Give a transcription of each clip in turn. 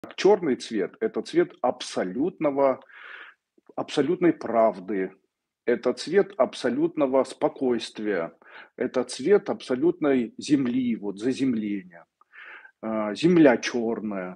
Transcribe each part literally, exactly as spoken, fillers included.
Черный цвет- это цвет абсолютного абсолютной правды, это цвет абсолютного спокойствия, это цвет абсолютной земли, вот заземления. А, земля черная.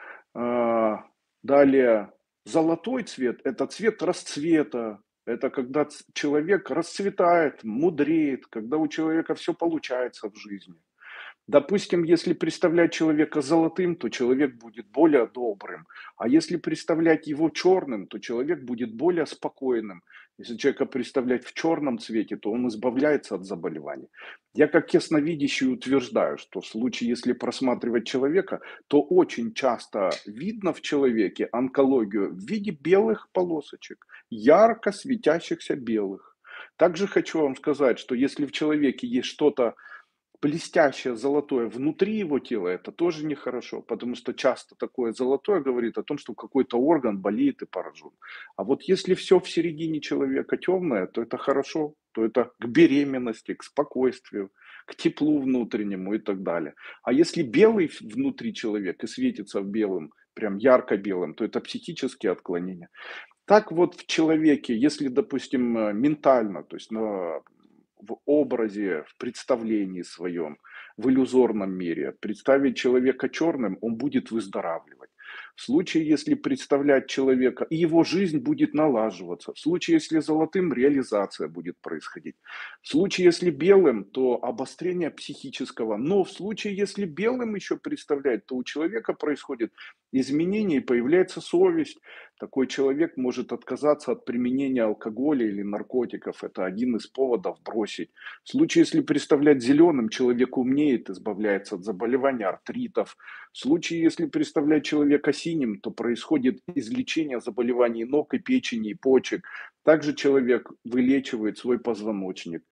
А, далее золотой цвет- это цвет расцвета, это когда ц человек расцветает, мудреет, когда у человека все получается в жизни. Допустим, если представлять человека золотым, то человек будет более добрым, а если представлять его черным, то человек будет более спокойным. Если человека представлять в черном цвете, то он избавляется от заболеваний. Я как ясновидящий утверждаю, что в случае, если просматривать человека, то очень часто видно в человеке онкологию в виде белых полосочек, ярко светящихся белых. Также хочу вам сказать, что если в человеке есть что-то блестящее золотое внутри его тела, это тоже нехорошо, потому что часто такое золотое говорит о том, что какой-то орган болеет и поражен. А вот если все в середине человека темное, то это хорошо, то это к беременности, к спокойствию, к теплу внутреннему и так далее. А если белый в- внутри человека и светится белым, прям ярко белым, то это психические отклонения. Так вот в человеке, если, допустим, э, ментально, то есть на в образе, в представлении своем, в иллюзорном мире представить человека черным, он будет выздоравливать. В случае, если представлять человека, и его жизнь будет налаживаться. В случае, если золотым, реализация будет происходить. В случае, если белым, то обострение психического. Но в случае, если белым еще представлять, то у человека происходит изменение и появляется совесть. Такой человек может отказаться от применения алкоголя или наркотиков. Это один из поводов бросить. В случае, если представлять зеленым, человек умнеет, избавляется от заболеваний, артритов. В случае, если представлять человека синим, то происходит излечение заболеваний ног и печени, и почек. Также человек вылечивает свой позвоночник.